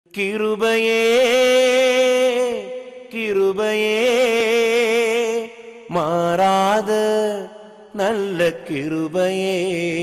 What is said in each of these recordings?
கிருபையே கிருபையே மாறாத நல்ல கிருபையே,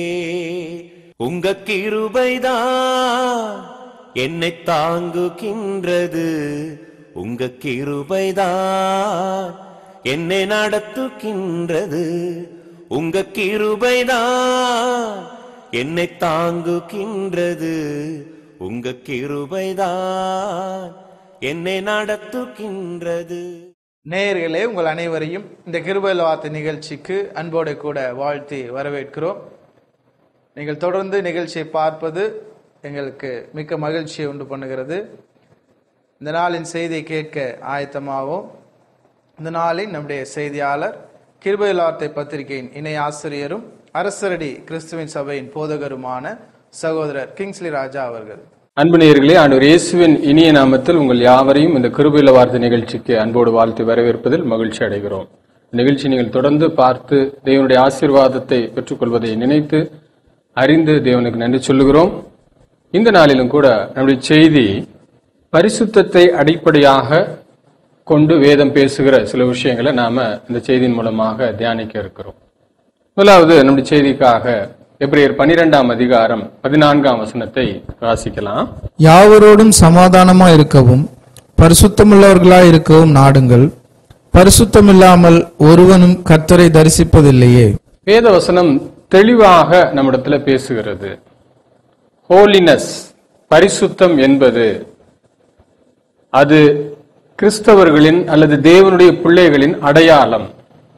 உங்க கிருபைதான் என்னை தாங்குகின்றது, உங்க கிருபைதான் என்னை நடத்துகின்றது, உங்க கிருபைதான் என்னை தாங்குகின்றது, உங்க கிருபைதான் என்னை நடத்துகின்றது. நேயர்களே, உங்கள் அனைவரையும் இந்த கிருபையில் வார்த்தை நிகழ்ச்சிக்கு அன்போடு கூட வாழ்த்தி வரவேற்கிறோம். நீங்கள் தொடர்ந்து நிகழ்ச்சியை பார்ப்பது எங்களுக்கு மிக்க மகிழ்ச்சியை உண்டு பண்ணுகிறது. இந்த நாளின் செய்தியை கேட்க ஆயத்தமாகவும். இந்த நாளின் நம்முடைய செய்தியாளர் கிருபையில் வார்த்தை பத்திரிகையின் இணை ஆசிரியரும் அரசரடி கிறிஸ்துவின் சபையின் போதகருமான சகோதரர் கிங்ஸ்லி ராஜா அவர்கள். அன்பு நேயர்களே, ஆண்டவர் இயேசுவின் இனிய நாமத்தில் உங்கள் யாவரையும் இந்த கிருபையில் வார்த்தை நிகழ்ச்சிக்கு அன்போடு வாழ்த்து வரவேற்பதில் மகிழ்ச்சி அடைகிறோம். நிகழ்ச்சி நீங்கள் தொடர்ந்து பார்த்து தேவனுடைய ஆசீர்வாதத்தை பெற்றுக்கொள்வதை நினைத்து அறிந்து தேவனுக்கு நன்றி சொல்லுகிறோம். இந்த நாளிலும் கூட நம்முடைய செய்தி பரிசுத்தத்தை அடிப்படையாக கொண்டு வேதம் பேசுகிற சில விஷயங்களை நாம இந்த செய்தியின் மூலமாக தியானிக்க இருக்கிறோம். முதலாவது நம்முடைய செய்திக்காக எபிரேயர் 12ஆம் அதிகாரம் 14ஆம் வசனத்தை வாசிக்கலாம். யாவரோடும் சமாதானமாய் இருக்கவும் பரிசுத்தமுள்ளவர்களாய் இருக்கவும் நாடுங்கள், பரிசுத்தமில்லாமல் ஒருவனும் கர்த்தரை தரிசிப்பதில்லையே. வேத வசனம் தெளிவாக நம்மிடத்துல பேசுகிறது. ஹோலினஸ், பரிசுத்தம் என்பது அது கிறிஸ்தவர்களின் அல்லது தேவனுடைய பிள்ளைகளின் அடையாளம்.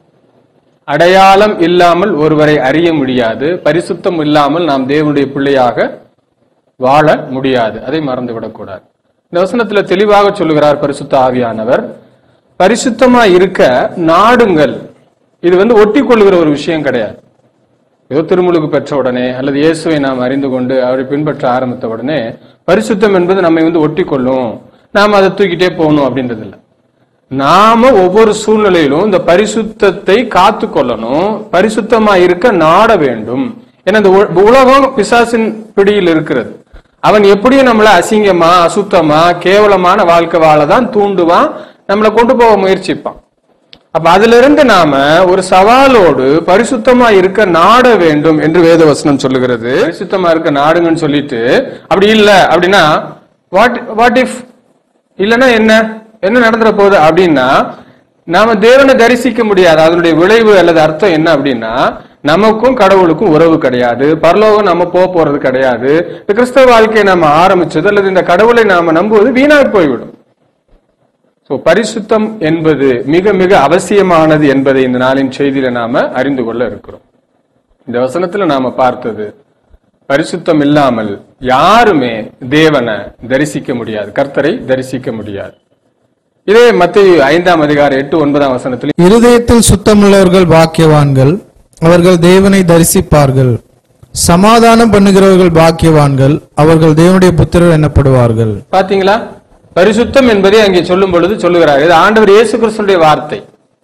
அடையாளம் இல்லாமல் ஒருவரை அறிய முடியாது. பரிசுத்தம் இல்லாமல் நாம் தேவனுடைய பிள்ளையாக வாழ முடியாது. அதை மறந்துவிடக்கூடாது. இந்த வசனத்துல தெளிவாக சொல்லுகிறார் பரிசுத்த ஆவியானவர், பரிசுத்தமா இருக்க நாடுங்கள். இது ஒட்டி கொள்ளுகிற ஒரு விஷயம் கிடையாது. ஏதோ திருமுழுக்கு பெற்ற உடனே அல்லது இயேசுவை நாம் அறிந்து கொண்டு அவரை பின்பற்ற ஆரம்பித்த உடனே பரிசுத்தம் என்பது நம்மை ஒட்டி கொள்ளும், நாம் அதை தூக்கிட்டே போகணும் அப்படின்றது இல்லை. நாம ஒவ்வொரு சூழ்நிலையிலும் இந்த பரிசுத்தத்தை காத்து கொள்ளணும், பரிசுத்தமா இருக்க நாட வேண்டும். ஏன்னா இந்த உலகம் பிசாசின் பிடியில் இருக்கிறது. அவன் எப்படியும் நம்மள அசிங்கமா, அசுத்தமா, கேவலமான வாழ்க்கை வாழதான் தூண்டுவான், நம்மளை கொண்டு போக முயற்சிப்பான். அப்ப அதுல இருந்து நாம ஒரு சவாலோடு பரிசுத்தமா இருக்க நாட வேண்டும் என்று வேதவசனம் சொல்லுகிறது. பரிசுத்தமா இருக்க நாடுங்கன்னு சொல்லிட்டு அப்படி இல்லை அப்படின்னா வாட் இஃப் இல்லைன்னா என்ன நடந்துற போகுது அப்படின்னா நாம தேவனை தரிசிக்க முடியாது. அதனுடைய விளைவு அல்லது அர்த்தம் என்ன அப்படின்னா நமக்கும் கடவுளுக்கும் உறவு கிடையாது, பரலோகம் நம்ம போறது கிடையாது. இந்த கிறிஸ்தவ வாழ்க்கையை நாம ஆரம்பிச்சது அல்லது இந்த கடவுளை நாம நம்புவது வீணாக போய்விடும். பரிசுத்தம் என்பது மிக மிக அவசியமானது என்பதை இந்த நாளின் செய்தியில நாம அறிந்து கொள்ள இருக்கிறோம். இந்த வசனத்துல நாம பார்த்தது பரிசுத்தம் இல்லாமல் யாருமே தேவனை தரிசிக்க முடியாது, கர்த்தரை தரிசிக்க முடியாது. இதே மத்தேயு 5ஆம் அதிகாரம் 8-9 வசனத்தில், இருதயத்தில் சுத்தமுள்ளவர்கள் பாக்கியவான்கள், அவர்கள் தேவனை தரிசிப்பார்கள். சமாதானம் பண்ணுகிறவர்கள் பாக்கியவான்கள், அவர்கள் தேவனுடைய புத்திரர் எனப்படுவார்கள். பாத்தீங்களா, பரிசுத்தம் என்பதை அங்கே சொல்லும் பொழுது சொல்லுகிறார். இது ஆண்டவர் இயேசு கிறிஸ்துவினுடைய வார்த்தை.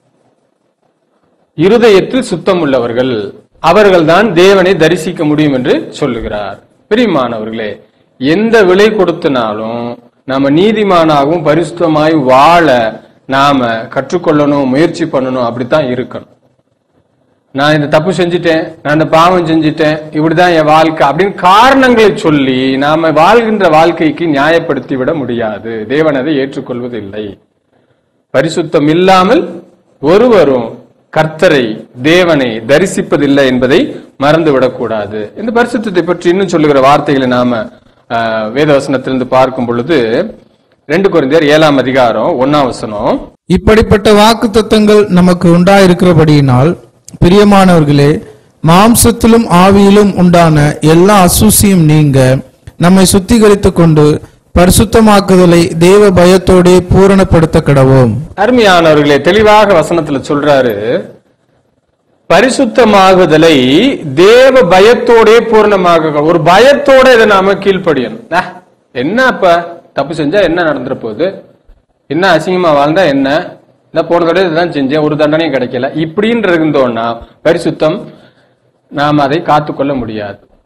இருதயத்தில் சுத்தம் உள்ளவர்கள் அவர்கள் தான் தேவனை தரிசிக்க முடியும் என்று சொல்லுகிறார். பிரியமானவர்களே, எந்த விலை கொடுத்தனாலும் நாம நீதிமானாகவும் பரிசுத்தமாய் வாழ நாம கற்றுக்கொள்ளணும், முயற்சி பண்ணணும், அப்படித்தான் இருக்கணும். நான் இந்த தப்பு செஞ்சுட்டேன், நான் இந்த பாவம் செஞ்சுட்டேன், இப்படிதான் என் வாழ்க்கை அப்படின்னு காரணங்களை சொல்லி நாம வாழ்கின்ற வாழ்க்கைக்கு நியாயப்படுத்தி விட முடியாது. தேவன் அதை ஏற்றுக்கொள்வதில்லை. பரிசுத்தம் இல்லாமல் ஒருவரும் கர்த்தரை, தேவனை தரிசிப்பதில்லை என்பதை மறந்து விடக்கூடாது. இந்த பரிசுத்தத்தை பற்றி இன்னும் சொல்லுகிற வார்த்தைகளை நாம வேதவசனத்திலிருந்து பார்க்கும் பொழுது 2 கொரிந்தியர் 7ஆம் அதிகாரம் 1ஆம் வசனம், இப்படிப்பட்ட வாக்குத்தத்தங்கள் நமக்கு உண்டாயிருக்கிறபடியினால் பிரியமானவர்களே, மாம்சத்திலும் ஆவியிலும் உண்டான எல்லா அசூசியும் நீங்க நம்மை சுத்திகரித்துக் கொண்டு பரிசுத்தமாக்குதலை தேவ பயத்தோடே பூரணப்படுத்த கடவோம். அருமையானவர்களே, தெளிவாக வசனத்துல சொல்றாரு, பரிசுத்தமாகுதலை தேவ பயத்தோடே பூரணமாக, ஒரு பயத்தோட இதை நாம கீழ்ப்படியணும். என்ன அப்ப தப்பு செஞ்சா என்ன நடந்துற போகுது, என்ன அசிங்கமா வாழ்ந்தா என்ன, இந்த போன தடவை இதுதான் செஞ்சேன், ஒரு தண்டனையும் கிடைக்கல, இப்படின்னு இருந்தோம்னா பரிசுத்தம் நாம் அதை காத்துக்கொள்ள முடியாது.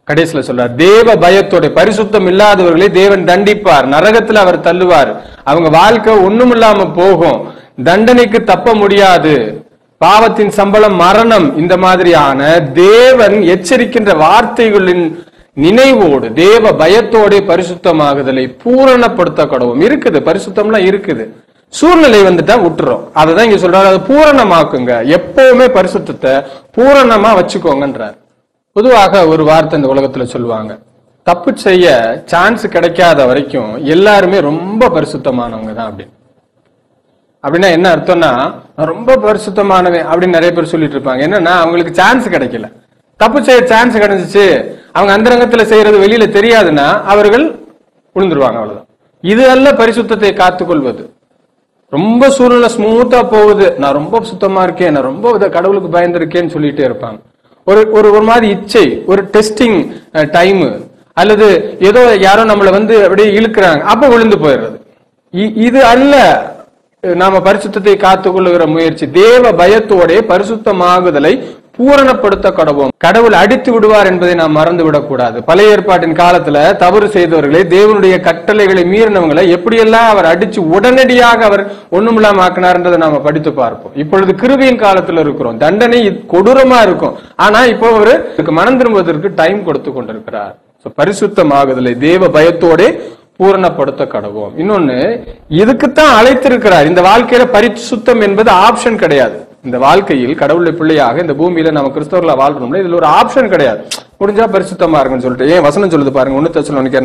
கடைசியில சொல்றார், தேவ பயத்தோட பரிசுத்தம் இல்லாதவர்களை தேவன் தண்டிப்பார், நரகத்துல அவர் தள்ளுவார், அவங்க வாழ்க்கை ஒண்ணும் இல்லாம போகும், தண்டனைக்கு தப்ப முடியாது, பாவத்தின் சம்பளம் மரணம். இந்த மாதிரியான தேவன் எச்சரிக்கின்ற வார்த்தைகளின் நினைவோடு தேவ பயத்தோட பரிசுத்தமாகுதலை பூரணப்படுத்த கடவும் இருக்குது. பரிசுத்தம்லாம் இருக்குது, சூழ்நிலை வந்துட்டா விட்டுறோம். அததான் இங்க சொல்றாரு, அதை பூரணமாக்குங்க, எப்பவுமே பரிசுத்தத்தை பூரணமா வச்சுக்கோங்கன்றார். பொதுவாக ஒரு வார்த்தை இந்த உலகத்துல சொல்லுவாங்க, தப்பு செய்ய சான்ஸ் கிடைக்காத வரைக்கும் எல்லாருமே ரொம்ப பரிசுத்தமானவங்க தான் அப்படின்னு. அப்படின்னா என்ன அர்த்தம்னா, ரொம்ப பரிசுத்தமானவன் அப்படின்னு நிறைய பேர் சொல்லிட்டு இருப்பாங்க. என்னன்னா, அவங்களுக்கு சான்ஸ் கிடைக்கல. தப்பு செய்ய சான்ஸ் கிடைச்சிச்சு, அவங்க அந்தரங்கத்துல செய்யறது வெளியில தெரியாதுன்னா அவர்கள் விழுந்துருவாங்க, அவ்வளவுதான். இது அல்ல பரிசுத்தத்தை காத்துக்கொள்வது. ரொம்ப சூழ்நிலை ஸ்மூத்தா போகுது, நான் ரொம்ப சுத்தமா இருக்கேன், நான் ரொம்ப கடவுளுக்கு பயந்துருக்கேன்னு சொல்லிட்டே இருப்பாங்க. ஒரு ஒரு மாதிரி இச்சை, ஒரு டெஸ்டிங் டைம், அல்லது ஏதோ யாரோ நம்மளை அப்படியே இழுக்கிறாங்க, அப்ப விழுந்து போயிடுறது. இது அல்ல நாம பரிசுத்தத்தை காத்துக்கொள்ளுகிற முயற்சி. தேவ பயத்தோட பரிசுத்தமாகுதலை பூரணப்படுத்த கடவோம். கடவுள் அடித்து விடுவார் என்பதை நாம் மறந்து விடக்கூடாது. பழைய ஏற்பாட்டின் காலத்துல தவறு செய்தவர்களை, தேவனுடைய கட்டளைகளை மீறினவங்களை எப்படியெல்லாம் அவர் அடிச்சு உடனடியாக அவர் ஒண்ணுமில்லாம ஆக்கினார்ன்றதை நாம படித்து பார்ப்போம். இப்பொழுது கிருபையின் காலத்துல இருக்கிறோம், தண்டனை கொடூரமா இருக்கும். ஆனா இப்போ அவரு மனம் திரும்புவதற்கு டைம் கொடுத்து கொண்டிருக்கிறார். பரிசுத்தமாகுதலை தேவ பயத்தோட பூரணப்படுத்த கடவோம். இன்னொன்னு, இதுக்குத்தான் அழைத்திருக்கிறார். இந்த வாழ்க்கையில பரிசுத்தம் என்பது ஆப்ஷன் கிடையாது. இந்த வாழ்க்கையில் கடவுளுடைய பிள்ளையாக இந்த பூமியில நம்ம கிறிஸ்தவர்களா வாழ்றோம்ல, இதுல ஒரு ஆப்ஷன் கிடையாது. முடிஞ்சா பரிசுத்தமா இருக்குன்னு சொல்லிட்டு ஏன் வசனம் சொல்லுது பாருங்க, 1 தெசலோனிக்கேயர்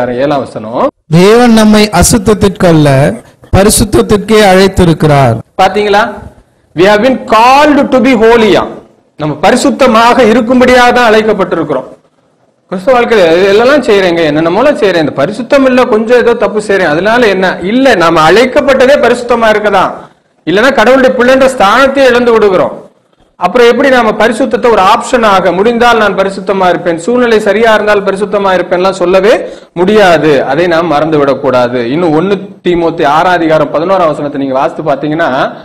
4:7 தேவன் நம்மை அசுத்தத்திற்கு அல்ல பரிசுத்தத்திற்கே அழைத்திருக்கிறார். பாத்தீங்களா, we have been called to be holy. நம்ம பரிசுத்தமாக இருக்கும்படியாக தான் அழைக்கப்பட்டிருக்கிறோம். கிறிஸ்தவ வாழ்க்கையில எல்லாம் செய்யறேங்க, என்னென்னமோலாம் செய்யறேன், இந்த பரிசுத்தம் இல்ல, கொஞ்சம் ஏதோ தப்பு செய்யறேன், அதனால என்ன இல்ல, நாம அழைக்கப்பட்டதே பரிசுத்தமா இருக்கதான். இல்லைன்னா கடவுளுடைய பிள்ளைன்ற ஸ்தானத்தையே இழந்து விடுகிறோம். அப்புறம் எப்படி நாம பரிசுத்தத்தை ஒரு ஆப்ஷனாக, முடிந்தால் நான் பரிசுத்தமா இருப்பேன், சூழ்நிலை சரியா இருந்தால் பரிசுத்தமா இருப்பேன்லாம் சொல்லவே முடியாது. அதை நாம் மறந்து விடக்கூடாது. இன்னும் 1 தீமோத்தேயு 6:11 நீங்க வாசித்து பாத்தீங்கன்னா,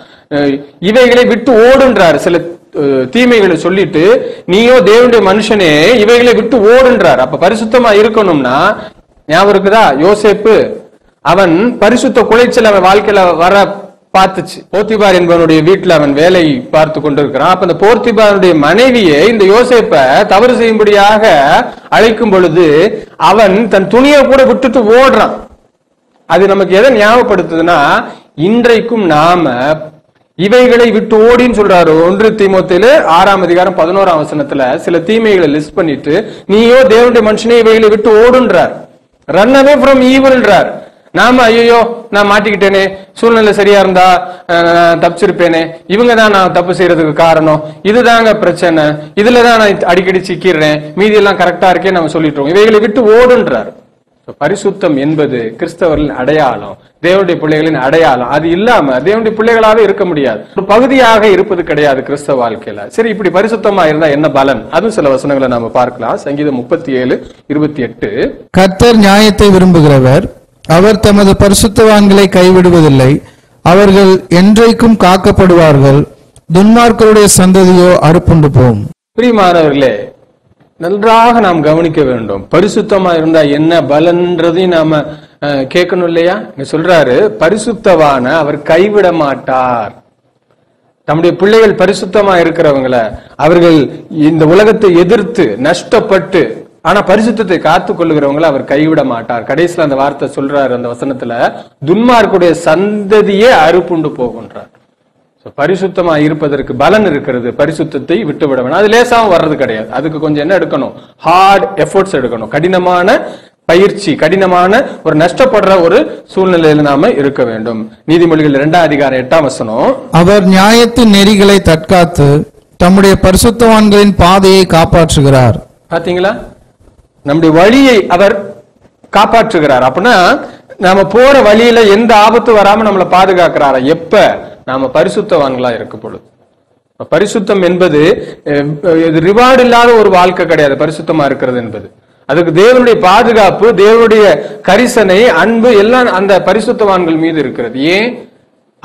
இவைகளை விட்டு ஓடுன்றாரு. சில தீமைகளை சொல்லிட்டு, நீயோ தேவனுடைய மனுஷனே இவைகளை விட்டு ஓடுன்றார். அப்ப பரிசுத்தமா இருக்கணும்னா, ஞாபகம் இருக்குதா, யோசேப்பு அவன் பரிசுத்த குலைச்சல் அவன் வாழ்க்கையில வர பார்த்துச்சு. போர்த்திபார் என்பவனுடைய வீட்டுல அவன் வேலை பார்த்து கொண்டிருக்கிறான். அப்ப இந்த போர்த்திபாருடைய மனைவியை இந்த யோசேப்ப தவறு செய்யும்படியாக அழைக்கும் பொழுது அவன் தன் துணியை கூட விட்டுட்டு ஓடுறான். அது நமக்கு எதை ஞாபகப்படுத்துதுன்னா, இன்றைக்கும் நாம இவைகளை விட்டு ஓடின்னு சொல்றாரு. 1 தீமோத்தேயு 6:11 சில தீமைகளை லிஸ்ட் பண்ணிட்டு, நீயோ தேவனுடைய மனுஷனே இவைகளை விட்டு ஓடுன்றார். Run away from ஈவில்ன்றார். நாம ஐயோ நான் மாட்டிக்கிட்டேனே, சூழ்நிலை சரியா இருந்தா தப்பிச்சிருப்பேனே, இவங்க தான் நான் தப்பு செய்யறதுக்கு காரணம், இதுதாங்க பிரச்சனை, இதுலதான் நான் அடிக்கடி சிக்கிறேன், மீதி எல்லாம் கரெக்டா இருக்கேன்னு நம்ம சொல்லிட்டு இவைகளை விட்டு ஓடுன்றார். பரிசுத்தம் என்பது கிறிஸ்தவர்களின் அடையாளம், தேவனுடைய பிள்ளைகளின் அடையாளம். அது இல்லாம தேவனுடைய பிள்ளைகளாவே இருக்க முடியாது, ஒரு பகுதியாக இருப்பது கிடையாது கிறிஸ்தவ வாழ்க்கையில. சரி, இப்படி பரிசுத்தமா இருந்தா என்ன பலன்? அதுவும் சில வசனங்களை நாம பார்க்கலாம். சங்கீதம் 37:28 கர்த்தர் நியாயத்தை விரும்புகிறவர், அவர் தமது பரிசுத்தவான்களை கைவிடுவதில்லை, அவர்கள் என்றைக்கும் காக்கப்படுவார்கள், துன்மார்க்கருடைய சந்ததியோ அறுப்புண்டு போம். பிரியமானவர்களே, நன்றாக நாம் கவனிக்க வேண்டும். பரிசுத்தமா இருந்தா என்ன பலன்றதையும் நாம கேட்கணும் இல்லையா? சொல்றாரு, பரிசுத்தவான அவர் கைவிட மாட்டார். நம்முடைய பிள்ளைகள் பரிசுத்தமா இருக்கிறவங்கள அவர்கள் இந்த உலகத்தை எதிர்த்து நஷ்டப்பட்டு, ஆனா பரிசுத்தத்தை காத்து கொள்ளுகிறவங்களை அவர் கைவிட மாட்டார். கடைசியில் அந்த வார்த்தை சொல்றாரு அந்த வசனத்துல, துன்மார்க்குடைய சந்ததியே அறுப்புண்டு போகின்றார். பரிசுத்தமா இருப்பதற்கு பலன் இருக்கிறது, பரிசுத்தத்தை விட்டு விட வேணும். அது லேசாவும் வர்றது கிடையாது, அதுக்கு கொஞ்சம் என்ன எடுக்கணும், ஹார்ட் எஃபோர்ட்ஸ் எடுக்கணும், கடினமான பயிற்சி, கடினமான ஒரு நஷ்டப்படுற ஒரு சூழ்நிலையில நாம இருக்க வேண்டும். நீதிமொழிகள் 2:8 அவர் நியாயத்தின் நெறிகளை தற்காத்து தம்முடைய பரிசுத்தவான்களின் பாதையை காப்பாற்றுகிறார். பாத்தீங்களா, நம்முடைய வழியை அவர் காப்பாற்றுகிறார். அப்படின்னா நாம போற வழியில எந்த ஆபத்து வராம நம்மளை பாதுகாக்கிறாரா? எப்ப நாம பரிசுத்தவான்களா இருக்க பொழுது. பரிசுத்தம் என்பது ரிவார்டு இல்லாத ஒரு வாழ்க்கை கிடையாது. பரிசுத்தமா இருக்கிறது என்பது அதுக்கு தேவனுடைய பாதுகாப்பு, தேவனுடைய கரிசனை, அன்பு எல்லாம் அந்த பரிசுத்தவான்கள் மீது இருக்கிறது. ஏன்?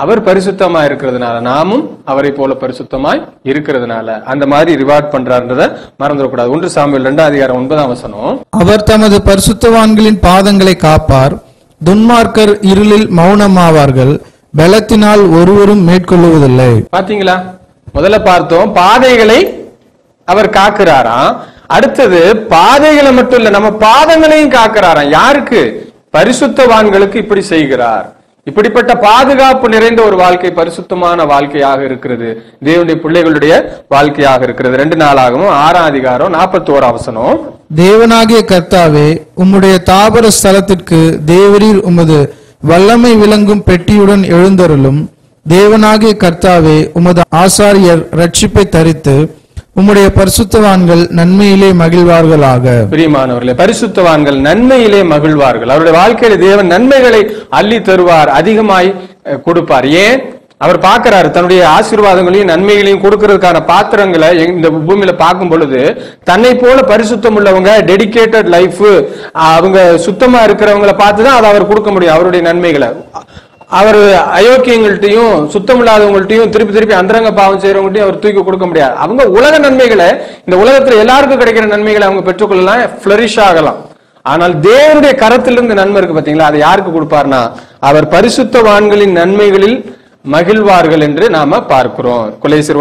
அவர் பரிசுத்தமா இருக்கிறதுனால நாமும் அவரை போல பரிசுத்தமாய் இருக்கிறதுனால அந்த மாதிரி ரிவார்ட் பண்றாருன்றத மறந்துடக்கூடாது. 1 சாமுவேல் 2:9 அவர் தமது பரிசுத்தவான்களின் பாதங்களை காப்பார், துன்மார்க்கர் இருளில் மௌனமாவார்கள், பலத்தினால் ஒருவரும் மேற்கொள்ளுவதில்லை. பாத்தீங்களா, முதல்ல பார்த்தோம் பாதைகளை அவர் காக்கிறாராம். அடுத்தது பாதைகளை மட்டும் இல்ல, நம்ம பாதங்களையும் காக்கிறாராம். யாருக்கு? பரிசுத்தவான்களுக்கு இப்படி செய்கிறார். இப்படிப்பட்ட பாதுகாப்பு நிறைந்த ஒரு வாழ்க்கை பரிசுத்தமான வாழ்க்கையாக இருக்கிறது, தேவனுடைய பிள்ளைகளுடைய வாழ்க்கையாக இருக்கிறது. 2 நாளாகவும் 6:41 தேவனாகிய கர்த்தாவே, உம்முடைய தாபர ஸ்தலத்திற்கு தேவரீர் உமது வல்லமை விளங்கும் பெட்டியுடன் எழுந்தருளும். தேவனாகிய கர்த்தாவே, உமது ஆசாரியர் ரட்சிப்பை தரித்து உம்முடைய பரிசுத்தவான்கள் நன்மையிலே மகிழ்வார்களாக. பிரியமானவர்களே, பரிசுத்தவான்கள் நன்மையிலே மகிழ்வார்கள். அவருடைய வாழ்க்கையில தேவன் நன்மைகளை அள்ளி தருவார், அதிகமாய் கொடுப்பார். ஏன்? அவர் பார்க்கிறாரு தன்னுடைய ஆசீர்வாதங்களையும் நன்மைகளையும் கொடுக்கறதுக்கான பாத்திரங்களை இந்த பூமியில பார்க்கும் பொழுது தன்னை போல பரிசுத்தம் உள்ளவங்க, டெடிகேட்டட் லைஃப், அவங்க சுத்தமா இருக்கிறவங்களை பார்த்துதான் அதை அவர் கொடுக்க முடியும். அவருடைய நன்மைகளை அவர் அயோக்கியங்கள்ட்டையும் சுத்தமில்லாதவங்கள்ட்டையும் திருப்பி அந்தரங்க பாவம் செய்யறவங்கள்ட்டையும் அவர் தூக்கி கொடுக்க முடியாது. அவங்க உலக நன்மைகளை, இந்த உலகத்துல எல்லாருக்கும் கிடைக்கிற நன்மைகளை அவங்க பெற்றுக்கொள்ளலாம், ஃபிளரிஷ் ஆகலாம். ஆனால் தேவனுடைய கரத்திலிருந்து நன்மை இருக்கு பாத்தீங்களா, அதை யாருக்கு கொடுப்பார்னா அவர் பரிசுத்தவான்களின் நன்மைகளில் மகிழ்வார்கள் என்று நாம பார்க்கிறோம். கொலைசீர்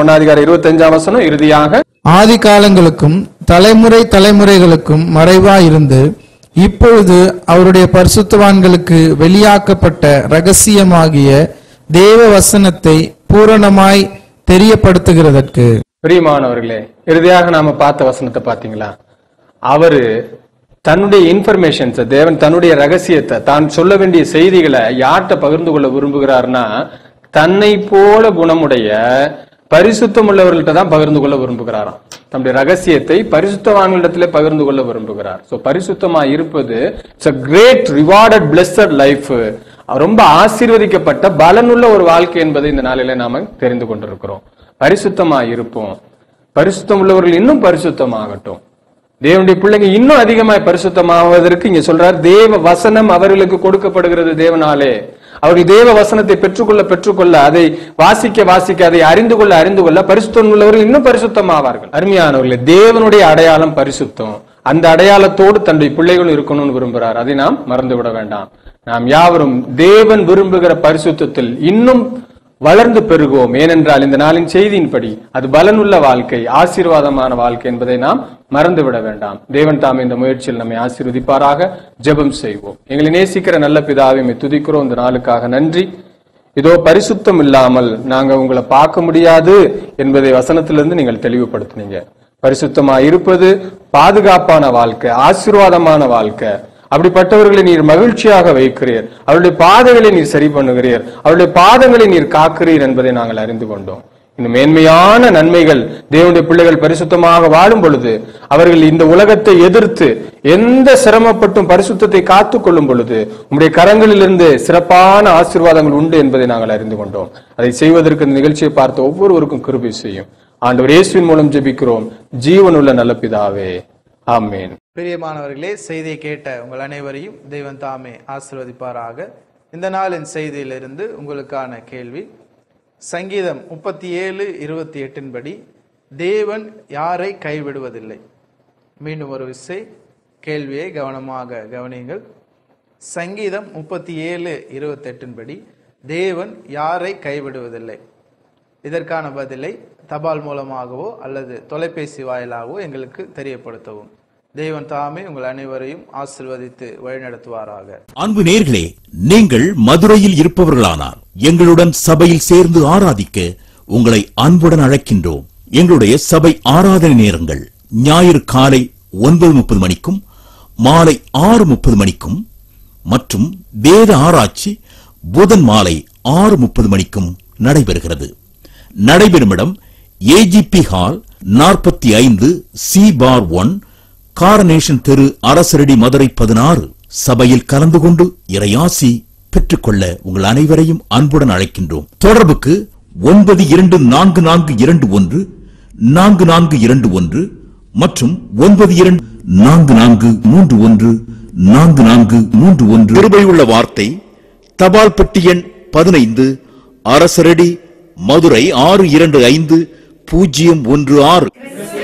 1:25 இறுதியாக, ஆதி காலங்களுக்கும் தலைமுறை தலைமுறைகளுக்கும் மறைவாயிருந்து இப்பொழுது அவருடைய பரிசுத்தவான்களுக்கு வெளியாக்கப்பட்ட ரகசியமாகிய தேவ வசனத்தை பூரணமாய் தெரியப்படுத்துகிறதற்கு. பிரியமானவர்களே, இறுதியாக நாம பார்த்த வசனத்தை பாத்தீங்களா, அவரு தன்னுடைய இன்ஃபர்மேஷன்ஸ், தேவன் தன்னுடைய ரகசியத்தை, தான் சொல்ல வேண்டிய செய்திகளை யார்கிட்ட பகிர்ந்து கொள்ள விரும்புகிறார்னா தன்னை போல குணமுடைய பரிசுத்தம் உள்ளவர்கள்ட்ட தான் பகிர்ந்து கொள்ள விரும்புகிறாராம். தன்னுடைய ரகசியத்தை பரிசுத்தவான்களிடத்திலே பகிர்ந்து கொள்ள விரும்புகிறார். சோ பரிசுத்தமா இருப்பது it's a great rewarded blessed life, ரொம்ப ஆசீர்வதிக்கப்பட்ட பலனுள்ள ஒரு வாழ்க்கை என்பதை இந்த நாளிலே நாம தெரிந்து கொண்டிருக்கிறோம். பரிசுத்தமா இருப்போம், பரிசுத்தம் உள்ளவர்கள் இன்னும் பரிசுத்தமாகட்டும், தேவனுடைய பிள்ளைங்க இன்னும் அதிகமாய் பரிசுத்தமாவதற்கு இங்க சொல்றார், தேவ வசனம் அவர்களுக்கு கொடுக்கப்படுகிறது. தேவனாலே அவர்கள் தேவ வசனத்தை பெற்றுக்கொள்ள அதை வாசிக்க அதை அறிந்து கொள்ள பரிசுத்தம் உள்ளவர்கள் இன்னும் பரிசுத்தமாவார்கள். அருமையானவர்களே, தேவனுடைய அடையாளம் பரிசுத்தம். அந்த அடையாளத்தோடு தன்னுடைய பிள்ளைகளும் இருக்கணும்னு விரும்புகிறார். அதை நாம் மறந்து விட வேண்டாம். நாம் யாவரும் தேவன் விரும்புகிற பரிசுத்தத்தில் இன்னும் வளர்ந்து பெருகுவோம். ஏனென்றால் இந்த நாளின் செய்தியின்படி அது பலனுள்ள வாழ்க்கை, ஆசீர்வாதமான வாழ்க்கை என்பதை நாம் மறந்து விட வேண்டாம். தேவன் தாமே இந்த முயற்சியில் நம்மை ஆசீர்வதிப்பாராக. ஜெபம் செய்வோம். எங்களை நேசிக்கிற நல்ல பிதாவை துதிக்கிறோம். இந்த நாளுக்காக நன்றி. இதோ பரிசுத்தம் இல்லாமல் நாங்க உங்களை பார்க்க முடியாது என்பதை வசனத்திலிருந்து நீங்கள் தெளிவுபடுத்தினீங்க. பரிசுத்தமா இருப்பது பாதுகாப்பான வாழ்க்கை, ஆசீர்வாதமான வாழ்க்கை. அப்படிப்பட்டவர்களை நீர் மகிழ்ச்சியாக வைக்கிறீர், அவருடைய பாதைகளை நீர் சரி பண்ணுகிறீர், அவருடைய பாதங்களை நீர் காக்கிறீர் என்பதை நாங்கள் அறிந்து கொண்டோம். இந்த மேன்மையான நன்மைகள் தேவனுடைய பிள்ளைகள் பரிசுத்தமாக வாழும் பொழுது, அவர்கள் இந்த உலகத்தை எதிர்த்து எந்த சிரமப்பட்டும் பரிசுத்தத்தை காத்துக் கொள்ளும் பொழுது உங்களுடைய கரங்களிலிருந்து சிறப்பான ஆசீர்வாதங்கள் உண்டு என்பதை நாங்கள் அறிந்து கொண்டோம். அதை செய்வதற்கு இந்த நிகழ்ச்சியை பார்த்த ஒவ்வொருவருக்கும் கிருபை செய்யும். ஆண்டவர் இயேசுவின் மூலம் ஜெபிக்கிறோம், ஜீவனுள்ள நல்ல பிதாவே, ஆமென். பிரியமானவர்களே, செய்தியை கேட்ட உங்கள் அனைவரையும் தெய்வன் தாமே ஆசீர்வதிப்பாராக. இந்த நாளின் செய்தியிலிருந்து உங்களுக்கான கேள்வி, சங்கீதம் 37:28 படி தேவன் யாரை கைவிடுவதில்லை. மீண்டும் ஒரு விசை கேள்வியை கவனமாக கவனியுங்கள். சங்கீதம் 37:28 படி தேவன் யாரை கைவிடுவதில்லை. இதற்கான பதிலை தபால் மூலமாகவோ அல்லது தொலைபேசி வாயிலாகவோ எங்களுக்கு தெரியப்படுத்தவும். தேவன் தாமே உங்கள் அனைவரையும் ஆசீர்வதித்து வழிநடத்துவாராக. அன்பு நேயர்களே, நீங்கள் மதுரையில் இருப்பவர்களானால் எங்களுடன் சபையில் சேர்ந்து ஆராதிக்க உங்களை அன்புடன் அழைக்கின்றோம். எங்களுடைய சபை ஆராதனை நேரங்கள் ஞாயிறு காலை 9:30 மணிக்கும் மாலை 6:30 மணிக்கும் மற்றும் வேத ஆராய்ச்சி புதன் மாலை 6:30 மணிக்கும் நடைபெறுகிறது. நடைபெறும் இடம் ஏஜிபி ஹால் 45C/1 காரனேஷன் தெரு, அரசரடி, மதுரை 16. சபையில் கலந்து கொண்டு இறையாசி பெற்றுக்கொள்ள உங்கள் அனைவரையும் அன்புடன் அழைக்கின்றோம். தொடர்புக்கு 9244214421 மற்றும் 9244314431. கிருபையுள்ள வார்த்தை, தபால் பெட்டி எண் 15, அரசரடி, மதுரை 625016.